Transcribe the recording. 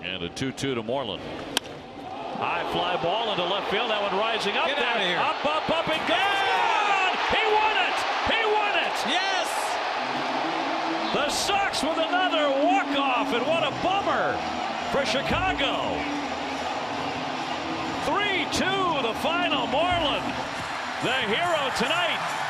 And a 2-2 to Moreland. High fly ball into left field. That one rising up. Get out of here. Up, and gone! He won it! He won it! Yes! The Sox with another walk-off, and what a bummer for Chicago. 3-2 the final. Moreland, the hero tonight.